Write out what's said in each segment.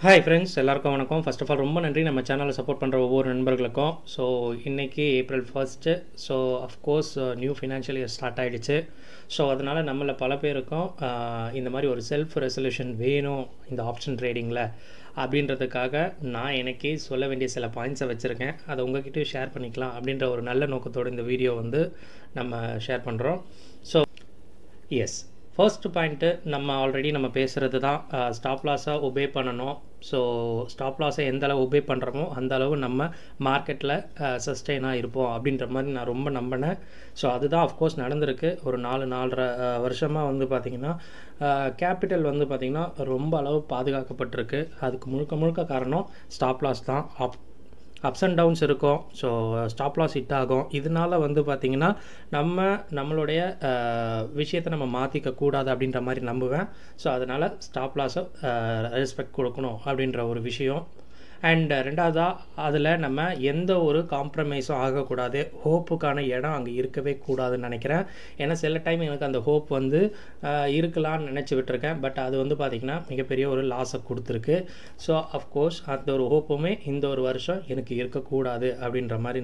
Hi friends, எல்லாருக்கும் வணக்கம். First of all ரொம்ப நன்றி நம்ம சேனலை சப்போர்ட் பண்ணுற ஒவ்வொரு நண்பர்களுக்கும். ஸோ இன்றைக்கி April 1. So of course new financial year start ஆகிடுச்சு. ஸோ அதனால் நம்மள பல பேருக்கும் இந்த மாதிரி ஒரு செல்ஃப் ரெசல்யூஷன் வேணும் இந்த ஆப்ஷன் ட்ரேடிங்கில் அப்படின்றதுக்காக நான் எனக்கே சொல்ல வேண்டிய சில பாயிண்ட்ஸை வச்சுருக்கேன். அதை உங்கள்கிட்டயும் ஷேர் பண்ணிக்கலாம் அப்படின்ற ஒரு நல்ல நோக்கத்தோடு இந்த வீடியோ வந்து நம்ம ஷேர் பண்ணுறோம். ஸோ எஸ், ஃபர்ஸ்ட் பாயிண்ட்டு நம்ம ஆல்ரெடி நம்ம பேசுகிறது தான், ஸ்டாப் லாஸை ஒபே பண்ணணும். ஸோ ஸ்டாப் லாஸை எந்த அளவு ஒபே பண்ணுறோமோ அந்த அளவு நம்ம மார்க்கெட்டில் சஸ்டெயினாக இருப்போம் அப்படின்ற மாதிரி நான் ரொம்ப நம்பினேன். ஸோ அதுதான் அஃப்கோர்ஸ் நடந்திருக்கு. ஒரு 4-4.5 வருஷமாக வந்து பார்த்திங்கன்னா கேபிட்டல் வந்து பார்த்திங்கன்னா ரொம்ப அளவு பாதுகாக்கப்பட்டிருக்கு. அதுக்கு முழுக்க காரணம் ஸ்டாப் லாஸ் தான். அப்ஸ் அண்ட் டவுன்ஸ் இருக்கும். ஸோ ஸ்டாப் லாஸ் ஹிட் ஆகும். இதனால் வந்து பார்த்திங்கன்னா நம்மளுடைய விஷயத்தை நம்ம மாற்றிக்க கூடாது அப்படின்ற மாதிரி நம்புவேன். ஸோ அதனால் ஸ்டாப் லாஸை ரெஸ்பெக்ட் கொடுக்கணும் அப்படின்ற ஒரு விஷயம். அண்ட் ரெண்டாவதாக அதில் நம்ம எந்த ஒரு காம்ப்ரமைஸும் ஆகக்கூடாது. ஹோப்புக்கான இடம் அங்கே இருக்கவே கூடாதுன்னு நினைக்கிறேன். ஏன்னா சில டைம் எனக்கு அந்த ஹோப் வந்து இருக்கலான்னு நினச்சி விட்டுருக்கேன். பட் அது வந்து பார்த்திங்கன்னா மிகப்பெரிய ஒரு லாஸை கொடுத்துருக்கு. ஸோ அஃப்கோர்ஸ் அந்த ஒரு ஹோப்புமே இந்த ஒரு வருஷம் எனக்கு இருக்கக்கூடாது அப்படின்ற மாதிரி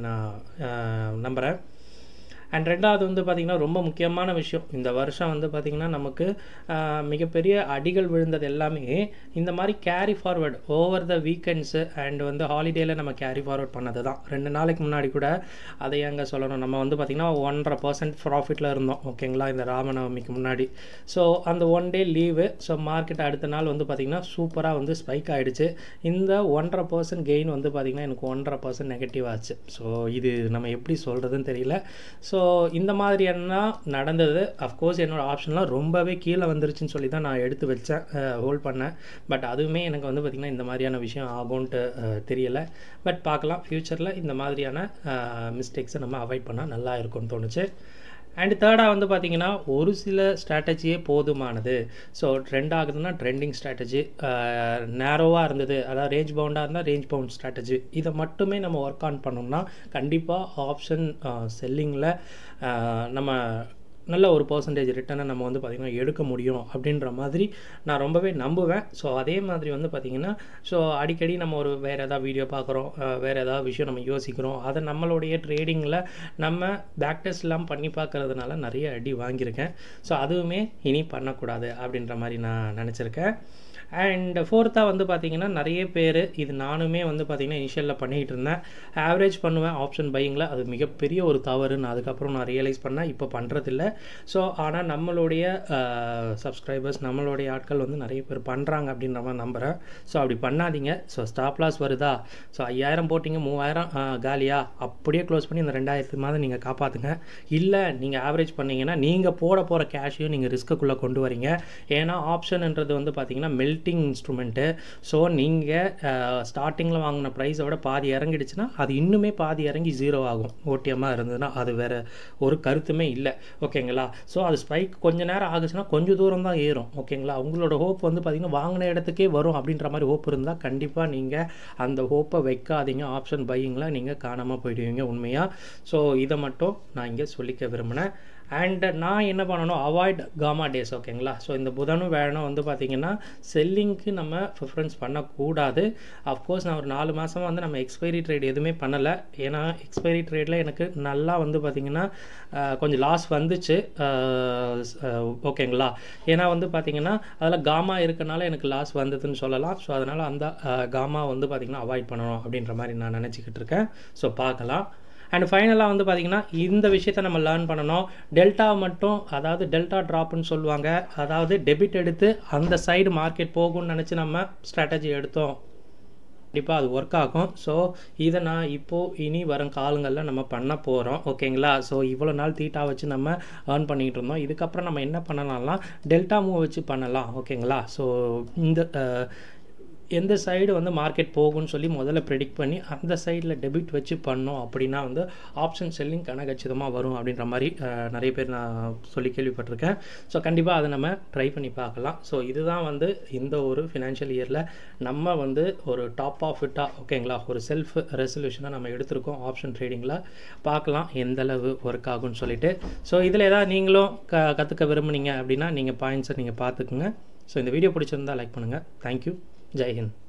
நான் நம்புகிறேன். அண்ட் ரெண்டாவது வந்து பார்த்திங்கன்னா ரொம்ப முக்கியமான விஷயம், இந்த வருஷம் வந்து பார்த்திங்கன்னா நமக்கு மிகப்பெரிய அடிகள் விழுந்தது எல்லாமே இந்த மாதிரி carry forward over the weekends and வந்து ஹாலிடேயில் நம்ம கேரி ஃபார்வர்ட் பண்ணது தான். 2 நாளைக்கு முன்னாடி கூட அதை எங்கே சொல்லணும், நம்ம வந்து பார்த்திங்கன்னா 1.5% ப்ராஃபிட்டில் இருந்தோம் ஓகேங்களா, இந்த ராமநவமிக்கு முன்னாடி. ஸோ அந்த 1 டே லீவு. ஸோ மார்க்கெட் அடுத்த நாள் வந்து பார்த்திங்கன்னா சூப்பராக வந்து ஸ்பைக் ஆகிடுச்சு. இந்த 1.5% கெயின் வந்து பார்த்திங்கன்னா எனக்கு 1.5% நெகட்டிவ் ஆச்சு. ஸோ இது நம்ம எப்படி சொல்கிறதுன்னு தெரியல. ஸோ இந்த மாதிரியான நடந்தது. அஃப்கோர்ஸ் என்னோடய ஆப்ஷன்லாம் ரொம்பவே கீழே வந்துருச்சுன்னு சொல்லி தான் நான் எடுத்து வச்சேன், ஹோல்ட் பண்ணேன். பட் அதுவுமே எனக்கு வந்து பார்த்திங்கன்னா இந்த மாதிரியான விஷயம் ஆகும்ன்ட்டு தெரியலை. பட் பார்க்கலாம், ஃப்யூச்சரில் இந்த மாதிரியான மிஸ்டேக்ஸை நம்ம அவாய்ட் பண்ணால் நல்லா இருக்கும்னு தோணுச்சு. அண்ட் தேர்டாக வந்து பார்த்திங்கன்னா ஒரு சில ஸ்ட்ராட்டஜியே போதுமானது. ஸோ ட்ரெண்ட் ஆகுதுன்னா ட்ரெண்டிங் ஸ்ட்ராட்டஜி, நேரோவாக இருந்தது அதாவது ரேஞ்ச் பவுண்டாக இருந்தால் ரேஞ்ச் பவுண்ட் ஸ்ட்ராட்டஜி, இதை மட்டுமே நம்ம ஒர்க் ஆன் பண்ணோம்னா கண்டிப்பாக ஆப்ஷன் செல்லிங்கில் நம்ம நல்ல ஒரு பர்சன்டேஜ் ரிட்டர்னை நம்ம வந்து பார்த்திங்கன்னா எடுக்க முடியும் அப்படின்ற மாதிரி நான் ரொம்பவே நம்புவேன். ஸோ அதே மாதிரி வந்து பார்த்திங்கன்னா ஸோ அடிக்கடி நம்ம ஒரு வேறு ஏதாவது வீடியோ பார்க்குறோம், வேறு ஏதாவது விஷயம் நம்ம யோசிக்கிறோம், அதை நம்மளுடைய ட்ரேடிங்கில் நம்ம பேக் டெஸ்ட் எல்லாம் பண்ணி பார்க்கறதுனால நிறைய அடி வாங்கியிருக்கேன். ஸோ அதுவுமே இனி பண்ணக்கூடாது அப்படின்ற மாதிரி நான் நினச்சிருக்கேன். அண்ட் ஃபோர்த்தாக வந்து பார்த்திங்கன்னா நிறைய பேர், இது நானுமே வந்து பார்த்திங்கன்னா இனிஷியலில் பண்ணிக்கிட்டு இருந்தேன், ஆவரேஜ் பண்ணுவேன் ஆப்ஷன் பையிங்கில். அது மிகப்பெரிய ஒரு தவறுன்னு அதுக்கப்புறம் நான் ரியலைஸ் பண்ணேன், இப்போ பண்ணுறதில்ல. ஸோ ஆனால் நம்மளுடைய சப்ஸ்கிரைபர்ஸ் நம்மளுடைய ஆட்கள் வந்து நிறைய பேர் பண்ணுறாங்க அப்படின்ற மாதிரி நம்புகிறேன். ஸோ அப்படி பண்ணாதீங்க. ஸோ ஸ்டாப் லாஸ் வருதா, ஸோ 5000 போட்டிங்க 3000 காலியா, அப்படியே க்ளோஸ் பண்ணி இந்த 2000 மாதிரி நீங்கள் காப்பாற்றுங்க. இல்லை நீங்கள் ஆவரேஜ் பண்ணிங்கன்னா நீங்கள் போகிற கேஷையும் நீங்கள் ரிஸ்க்குள்ளே கொண்டு வரீங்க. ஏன்னா ஆப்ஷன்ன்றது வந்து பார்த்திங்கன்னா மெல்டிங் இன்ஸ்ட்ருமெண்ட்டு. ஸோ நீங்கள் ஸ்டார்டிங்கில் வாங்கின ப்ரைஸை விட பாதி இறங்கிடுச்சுன்னா அது இன்னுமே பாதி இறங்கி 0 ஆகும். ஓடிஎம்மாக இருந்ததுன்னா அது வேறு ஒரு கருத்துமே இல்லை ஓகேங்களா. ஸோ அது ஸ்பைக் கொஞ்சம் நேரம் ஆகுச்சுன்னா கொஞ்சம் தூரம் தான் ஏறும் ஓகேங்களா. உங்களோட ஹோப் வந்து பார்த்திங்கன்னா வாங்கின இடத்துக்கே வரும் அப்படின்ற மாதிரி ஹோப் இருந்தால் கண்டிப்பாக நீங்கள் அந்த ஹோப்பை வைக்காதீங்க. ஆப்ஷன் பையிங்கில் நீங்கள் காணாமல் போயிடுவீங்க உண்மையாக. ஸோ இதை மட்டும் நான் இங்கே சொல்லிக்க விரும்பினேன். அண்ட் நான் என்ன பண்ணணும், அவாய்ட் காமா டேஸ் ஓகேங்களா. ஸோ இந்த புதனும் வேணும் வந்து பார்த்திங்கன்னா செல்லிங்க்கு நம்ம ப்ரிஃபரன்ஸ் பண்ணக்கூடாது. அஃப்கோர்ஸ் நான் ஒரு 4 மாதமாக வந்து நம்ம எக்ஸ்பைரி ட்ரேட் எதுவுமே பண்ணலை. ஏன்னா எக்ஸ்பைரி ட்ரேடில் எனக்கு நல்லா வந்து பார்த்திங்கன்னா கொஞ்சம் லாஸ் வந்துச்சு ஓகேங்களா. ஏன்னா வந்து பார்த்திங்கன்னா அதில் காமா இருக்கனால எனக்கு லாஸ் வந்ததுன்னு சொல்லலாம். ஸோ அதனால் அந்த காமா வந்து பார்த்திங்கன்னா அவாய்ட் பண்ணணும் அப்படின்ற மாதிரி நான் நினச்சிக்கிட்டு இருக்கேன். ஸோ பார்க்கலாம். அண்ட் ஃபைனலாக வந்து பார்த்திங்கன்னா இந்த விஷயத்தை நம்ம லேர்ன் பண்ணணும். டெல்டா மட்டும், அதாவது டெல்டா ட்ராப்னு சொல்லுவாங்க, அதாவது டெபிட் எடுத்து அந்த சைடு மார்க்கெட் போகும்னு நினச்சி நம்ம ஸ்ட்ராட்டஜி எடுத்தோம், கண்டிப்பாக அது ஒர்க் ஆகும். ஸோ இதை நான் இப்போது இனி வரும் காலங்களில் நம்ம பண்ண போகிறோம் ஓகேங்களா. ஸோ இவ்வளோ நாள் தீட்டா வச்சு நம்ம ஏர்ன் பண்ணிகிட்டு இருந்தோம். இதுக்கப்புறம் நம்ம என்ன பண்ணலாம்லாம் டெல்டா மூவ் வச்சு பண்ணலாம் ஓகேங்களா. ஸோ இந்த எந்த சைடு வந்து மார்க்கெட் போகும்னு சொல்லி முதல்ல ப்ரெடிக்ட் பண்ணி அந்த சைடில் டெபிட் வச்சு பண்ணோம் அப்படின்னா வந்து ஆப்ஷன் செல்லிங் கனகச்சிதமாக வரும் அப்படின்ற மாதிரி நிறைய பேர் நான் சொல்லி கேள்விப்பட்டிருக்கேன். ஸோ கண்டிப்பாக அதை நம்ம ட்ரை பண்ணி பார்க்கலாம். ஸோ இதுதான் வந்து இந்த ஒரு ஃபினான்ஷியல் இயரில் நம்ம வந்து ஒரு டாப் ஆஃப் இட்டாக ஓகேங்களா ஒரு செல்ஃப் ரெசல்யூஷனாக நம்ம எடுத்திருக்கோம் ஆப்ஷன் ட்ரேடிங்கில். பார்க்கலாம் எந்தளவு ஒர்க் ஆகும்னு சொல்லிட்டு. ஸோ இதில் ஏதாவது நீங்களும் கற்றுக்க விரும்புனீங்க அப்படின்னா நீங்கள் பாயிண்ட்ஸை நீங்கள் பார்த்துக்குங்க. ஸோ இந்த வீடியோ பிடிச்சிருந்தால் லைக் பண்ணுங்கள். தேங்க்யூ. जय हिंद।